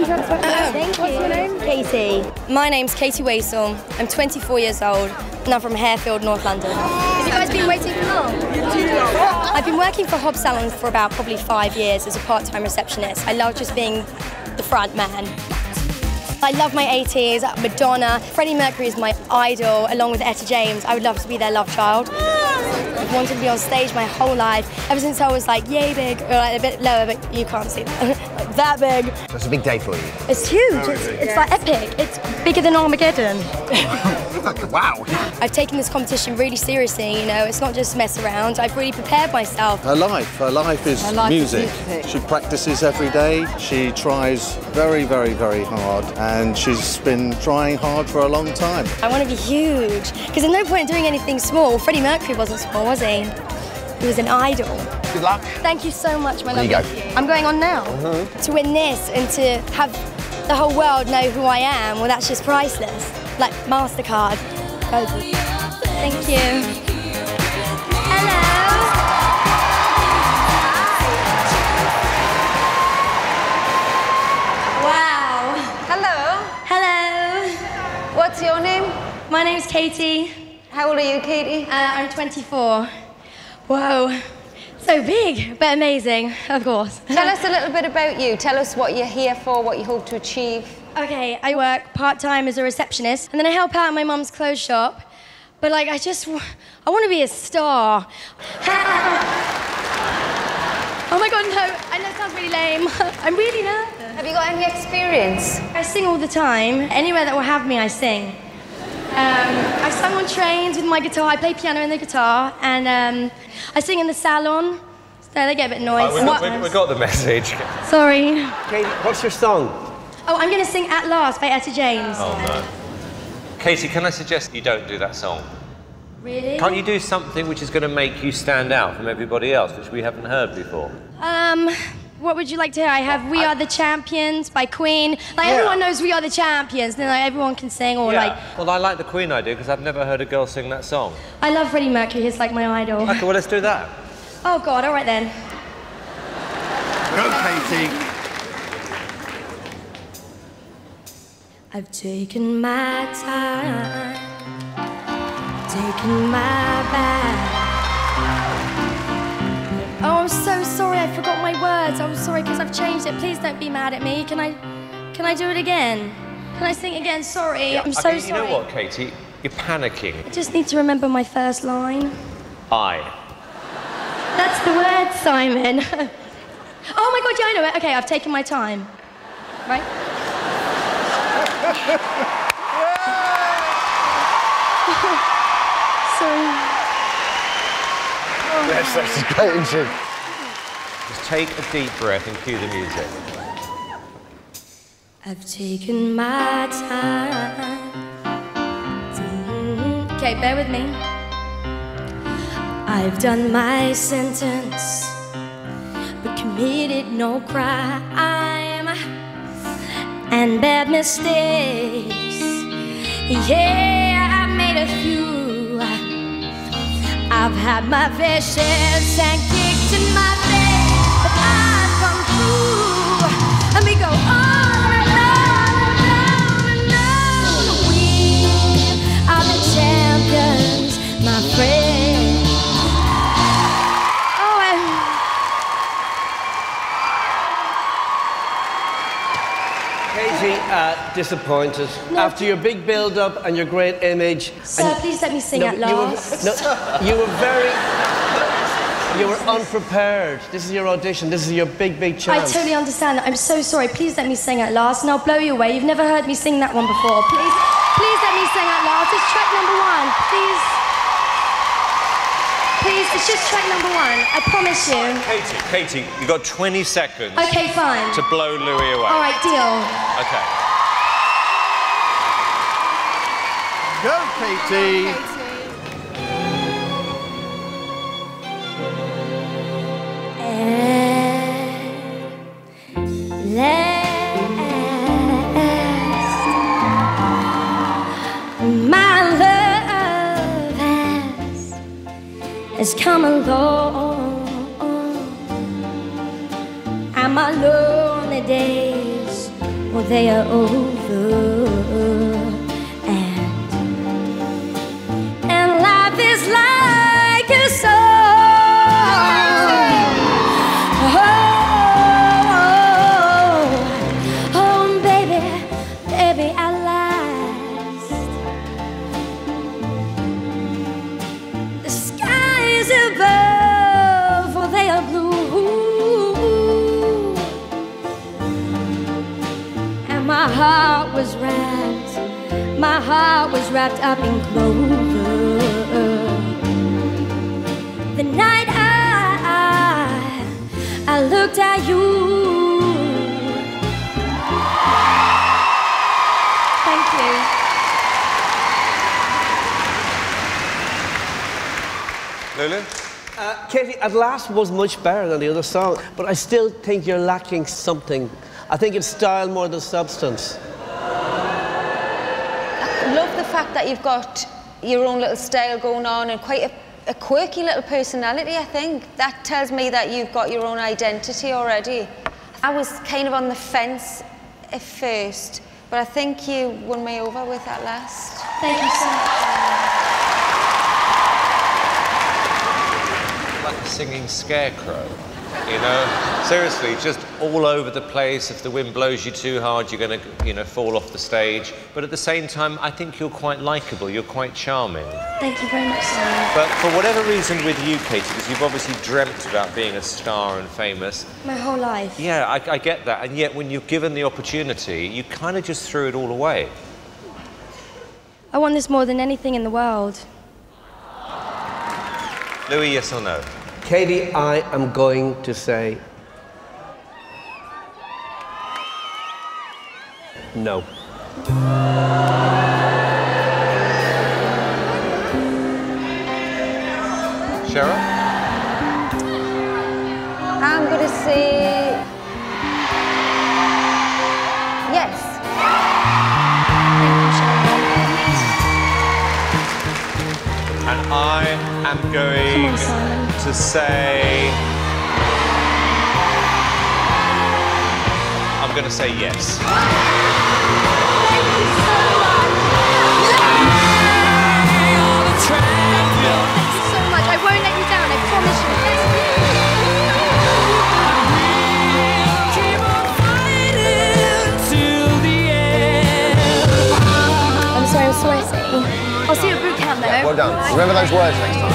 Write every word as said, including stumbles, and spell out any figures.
tell us what your name? Thank you. What's your name? Katie. My name's Katie Waissel. I'm twenty-four years old and I'm from Harefield, North London. Have you guys been waiting for long? I've been working for Hob Salon for about probably five years as a part-time receptionist. I love just being the front man. I love my eighties, Madonna. Freddie Mercury is my idol, along with Etta James. I would love to be their love child. I've wanted to be on stage my whole life, ever since I was like yay big, or like a bit lower, but you can't see that. Like that big. So it's a big day for you? It's huge, oh, it's, really? it's yeah. like epic. It's bigger than Armageddon. Wow. I've taken this competition really seriously, you know, it's not just mess around. I've really prepared myself. Her life, her life is her life music. Is music. She practices every day, she tries very, very, very hard, and she's been trying hard for a long time. I want to be huge, because there's no point in doing anything small. Freddie Mercury wasn't small, was he? He was an idol. Good luck. Thank you so much, my love. There you go. I'm going on now. Mm-hmm. To win this and to have the whole world know who I am, well, that's just priceless. Like MasterCard. Thank you. Hello. Wow. Hello. Hello. What's your name? My name's Katie. How old are you, Katie? Uh, I'm twenty-four. Whoa. So big, but amazing, of course. Tell us a little bit about you. Tell us what you're here for, what you hope to achieve. Okay, I work part-time as a receptionist, and then I help out in my mum's clothes shop. But like, I just, I want to be a star. Oh my God, no, I know it sounds really lame. I'm really nervous. Have you got any experience? I sing all the time. Anywhere that will have me, I sing. Um, I've sung on trains with my guitar. I play piano and the guitar, and um, I sing in the salon. So they get a bit noisy. Oh, we, we, we got the message. Sorry. Katie, what's your song? Oh, I'm going to sing At Last by Etta James. Oh, no. Katie, can I suggest you don't do that song? Really? Can't you do something which is going to make you stand out from everybody else, which we haven't heard before? Um, what would you like to hear? I have We I... Are the Champions by Queen. Like, yeah. Everyone knows We Are the Champions, then like, everyone can sing, or yeah. like... Well, I like the Queen idea, because I've never heard a girl sing that song. I love Freddie Mercury, he's like my idol. Okay, well, let's do that. Oh, God, all right then. Go, Katie. I've taken my time, taken my bag. Oh, I'm so sorry, I forgot my words. I'm sorry, because I've changed it. Please don't be mad at me. Can I, can I do it again? Can I sing again? Sorry, yeah, I'm so okay, sorry. You know what, Katie? You're panicking. I just need to remember my first line. I. That's the word, Simon. Oh my God, yeah, I know it. Okay, I've taken my time. Right? Sorry. Oh. Yes, that's great, isn't she? Just take a deep breath and cue the music. I've taken my time. Mm-hmm. Okay, bear with me. I've done my sentence, but committed no crime. And bad mistakes, yeah, I've made a few. I've had my fair share and kicked in my face, but I've come through. And we go on and on and on and on. We are the champions, my friend. Oh, and Katie, uh, disappointed. No, After your big build-up and your great image... Sir, and please let me sing no, At Last. You were, no, you were very... You were unprepared. This is your audition. This is your big, big chance. I totally understand that. I'm so sorry. Please let me sing At Last, and I'll blow you away. You've never heard me sing that one before. Please, please let me sing At Last. It's track number one. Please. Please, it's just track number one. I promise you. Katie, Katie, you've got twenty seconds. Okay, fine. To blow Louis away. All right, deal. Okay. Go, Katie. Go, Katie. My love has, has come along, and my lonely days well, they are over. And, and life is like a song. Oh, oh, oh, baby, baby, at last. The skies above, well, they are blue. My heart was wrapped, my heart was wrapped up in clover. The night I, I looked at you. Thank you. Lulu? Uh, Katie, At Last was much better than the other song, but I still think you're lacking something. I think it's style more than substance. I love the fact that you've got your own little style going on and quite a, a quirky little personality, I think. That tells me that you've got your own identity already. I was kind of on the fence at first, but I think you won me over with At Last. Thank you so much. Like a singing scarecrow. You know, seriously, just all over the place. If the wind blows you too hard, you're going to, you know, fall off the stage. But at the same time, I think you're quite likeable. You're quite charming. Thank you very much, sir. But for whatever reason with you, Katie, because you've obviously dreamt about being a star and famous. My whole life. Yeah, I, I get that. And yet, when you're given the opportunity, you kind of just threw it all away. I want this more than anything in the world. Louis, yes or no? Katie, I am going to say no. Cheryl? I'm going to say yes. And I am going on, Simon. to say... I'm going to say yes. Thank you so much. I won't let you down, I promise you. I'm sorry, I'm sweating. I'll see you at boot camp though. Well done. Remember those words next time.